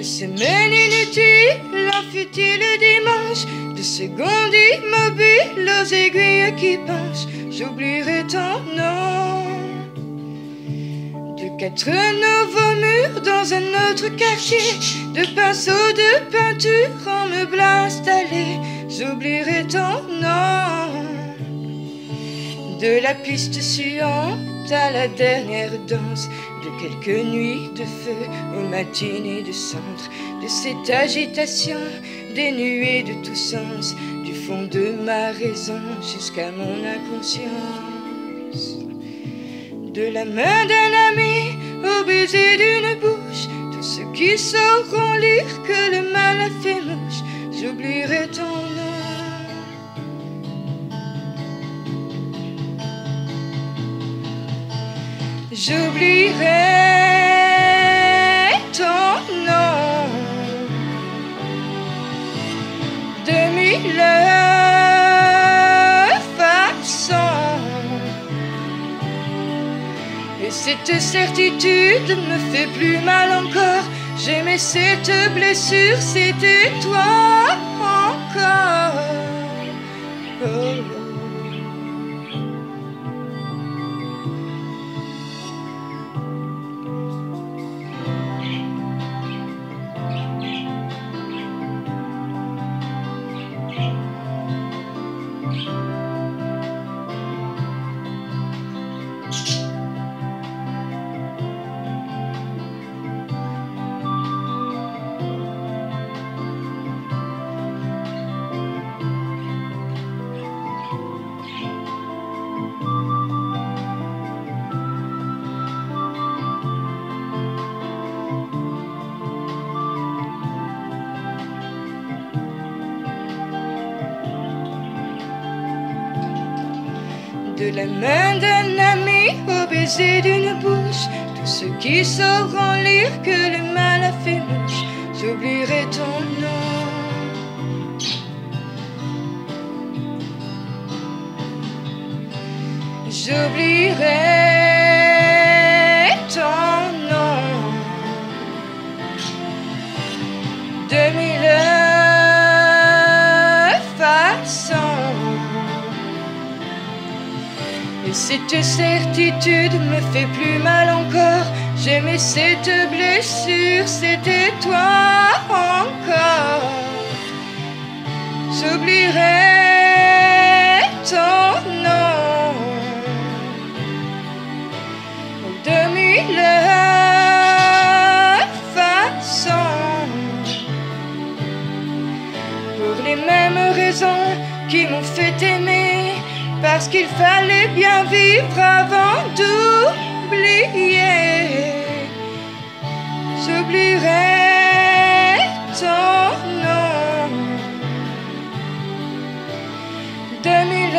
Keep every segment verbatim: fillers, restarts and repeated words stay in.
semaines inutiles, un futile dimanche, de secondes immobiles aux aiguilles qui penchent, j'oublierai ton nom. De quatre nouveaux murs dans un autre quartier, de pinceaux de peinture en meubles installés, j'oublierai ton nom. De la piste suivante à la dernière danse, de quelques nuits de feu aux matinées de cendre, de cette agitation dénuée de tout sens, du fond de ma raison jusqu'à mon inconscience. De la main d'un ami au baiser d'une bouche, tous ceux qui sauront lire que le mal a fait mouche, j'oublierai ton nom. J'oublierai ton nom de mille façons. Et cette certitude me fait plus mal encore. J'aimais cette blessure, c'était toi encore. Oh, oh. De la main d'un ami au baiser d'une bouche, tous ceux qui sauront lire que le mal a fait mouche, j'oublierai ton nom. J'oublierai ton nom de mille façons. Et cette certitude me fait plus mal encore. J'aimais cette blessure, c'était toi encore. J'oublierai ton nom de mille façons, pour les mêmes raisons qui m'ont fait aimer. Parce qu'il fallait bien vivre avant d'oublier. J'oublierai ton nom de mille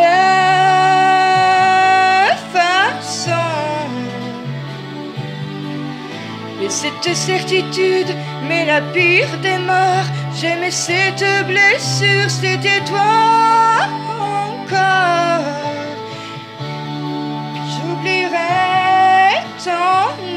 façons. Et cette certitude m'est la pire des morts. J'aimais cette blessure, c'était toi encore. J'oublierai ton nom.